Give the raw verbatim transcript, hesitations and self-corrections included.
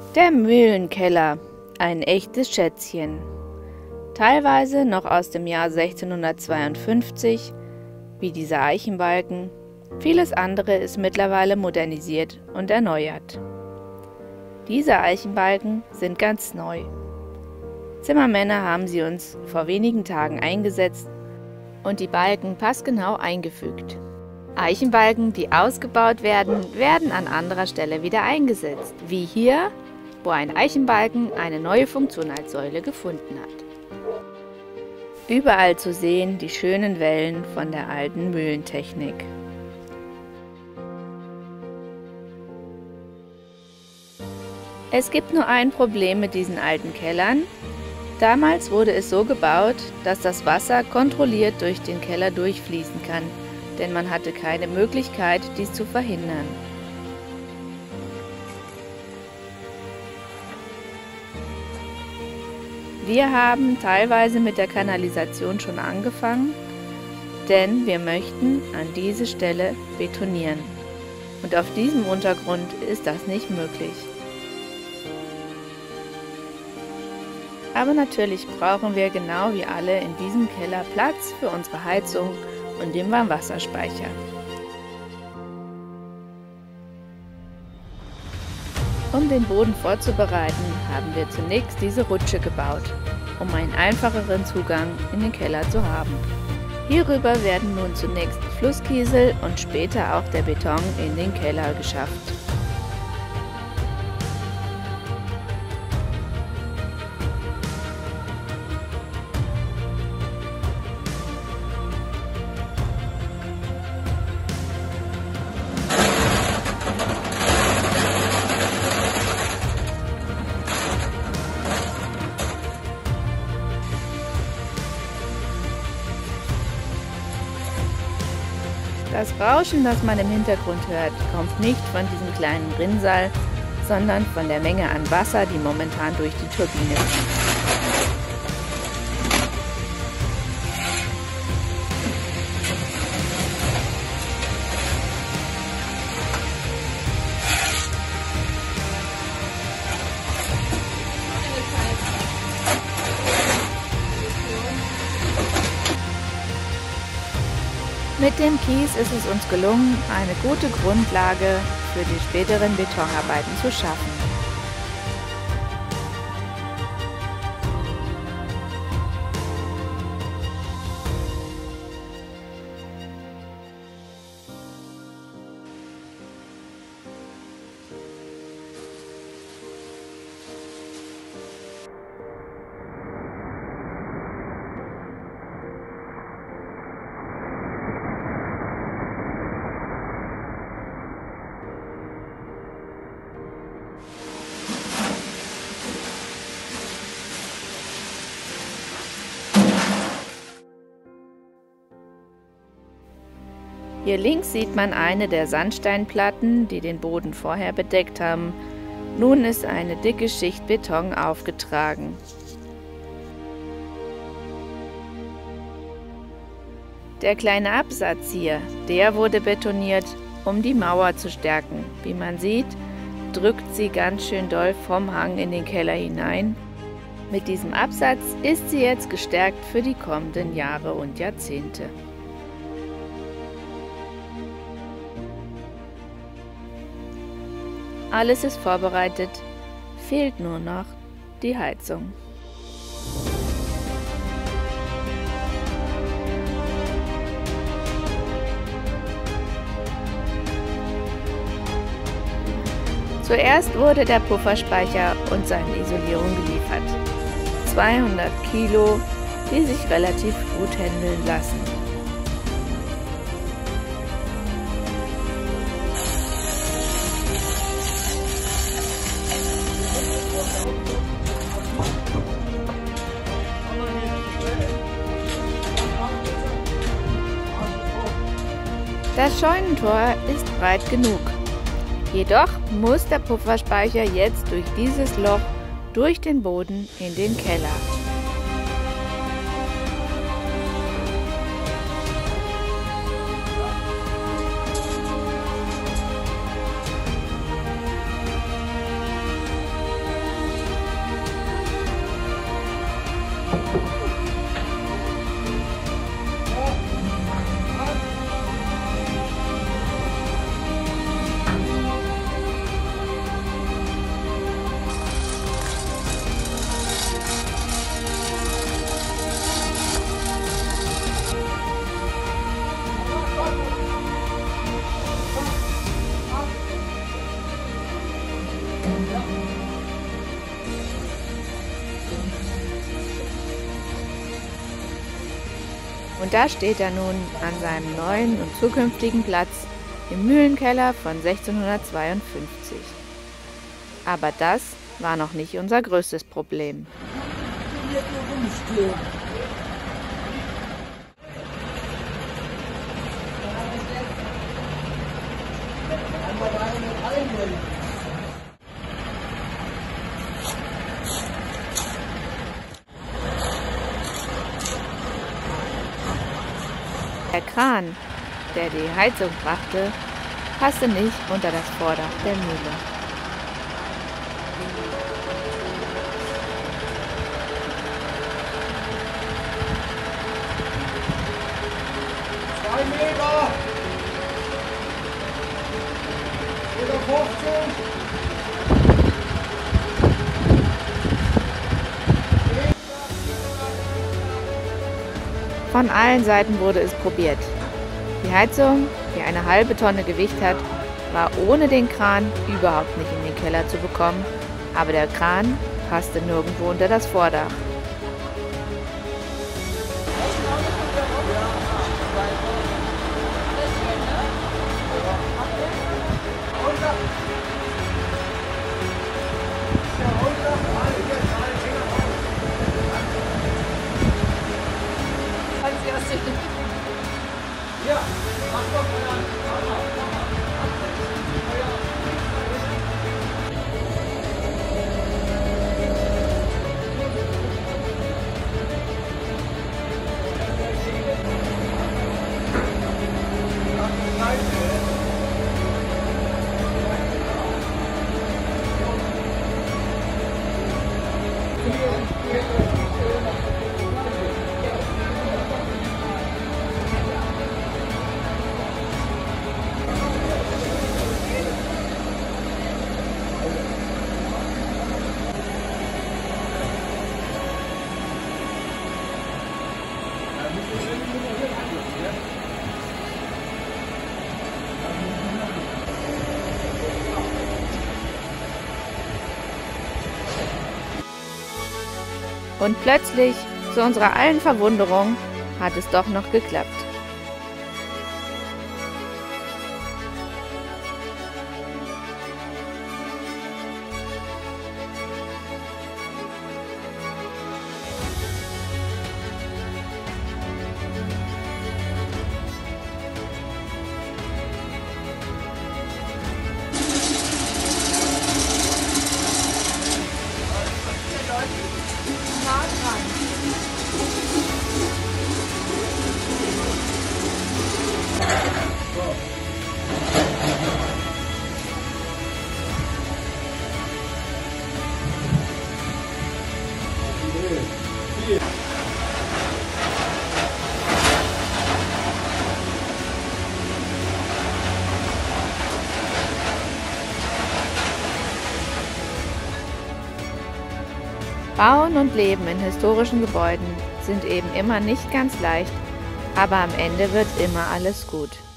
Der Mühlenkeller, ein echtes Schätzchen. Teilweise noch aus dem Jahr sechzehnhundertzweiundfünfzig, wie dieser Eichenbalken. Vieles andere ist mittlerweile modernisiert und erneuert. Diese Eichenbalken sind ganz neu. Zimmermänner haben sie uns vor wenigen Tagen eingesetzt und die Balken passgenau eingefügt. Eichenbalken, die ausgebaut werden, werden an anderer Stelle wieder eingesetzt, wie hier, wo ein Eichenbalken eine neue Funktion als Säule gefunden hat. Überall zu sehen die schönen Wellen von der alten Mühlentechnik. Es gibt nur ein Problem mit diesen alten Kellern. Damals wurde es so gebaut, dass das Wasser kontrolliert durch den Keller durchfließen kann, denn man hatte keine Möglichkeit, dies zu verhindern. Wir haben teilweise mit der Kanalisation schon angefangen, denn wir möchten an diese Stelle betonieren. Und auf diesem Untergrund ist das nicht möglich. Aber natürlich brauchen wir genau wie alle in diesem Keller Platz für unsere Heizung und den Warmwasserspeicher. Um den Boden vorzubereiten, haben wir zunächst diese Rutsche gebaut, um einen einfacheren Zugang in den Keller zu haben. Hierüber werden nun zunächst Flusskiesel und später auch der Beton in den Keller geschafft. Das Rauschen, das man im Hintergrund hört, kommt nicht von diesem kleinen Rinnsal, sondern von der Menge an Wasser, die momentan durch die Turbine fließt. Mit dem Kies ist es uns gelungen, eine gute Grundlage für die späteren Betonarbeiten zu schaffen. Hier links sieht man eine der Sandsteinplatten, die den Boden vorher bedeckt haben. Nun ist eine dicke Schicht Beton aufgetragen. Der kleine Absatz hier, der wurde betoniert, um die Mauer zu stärken. Wie man sieht, drückt sie ganz schön doll vom Hang in den Keller hinein. Mit diesem Absatz ist sie jetzt gestärkt für die kommenden Jahre und Jahrzehnte. Alles ist vorbereitet, fehlt nur noch die Heizung. Zuerst wurde der Pufferspeicher und seine Isolierung geliefert. zweihundert Kilo, die sich relativ gut handeln lassen. Das Scheunentor ist breit genug. Jedoch muss der Pufferspeicher jetzt durch dieses Loch durch den Boden in den Keller. Und da steht er nun an seinem neuen und zukünftigen Platz im Mühlenkeller von sechzehnhundertzweiundfünfzig. Aber das war noch nicht unser größtes Problem. Der Kran, der die Heizung brachte, passte nicht unter das Vordach der Mühle. Zwei Meter! Meter fünfzig! Von allen Seiten wurde es probiert. Die Heizung, die eine halbe Tonne Gewicht hat, war ohne den Kran überhaupt nicht in den Keller zu bekommen, aber der Kran passte nirgendwo unter das Vordach. Ja, mach doch mal. Und plötzlich, zu unserer allen Verwunderung, hat es doch noch geklappt. Bauen und Leben in historischen Gebäuden sind eben immer nicht ganz leicht, aber am Ende wird immer alles gut.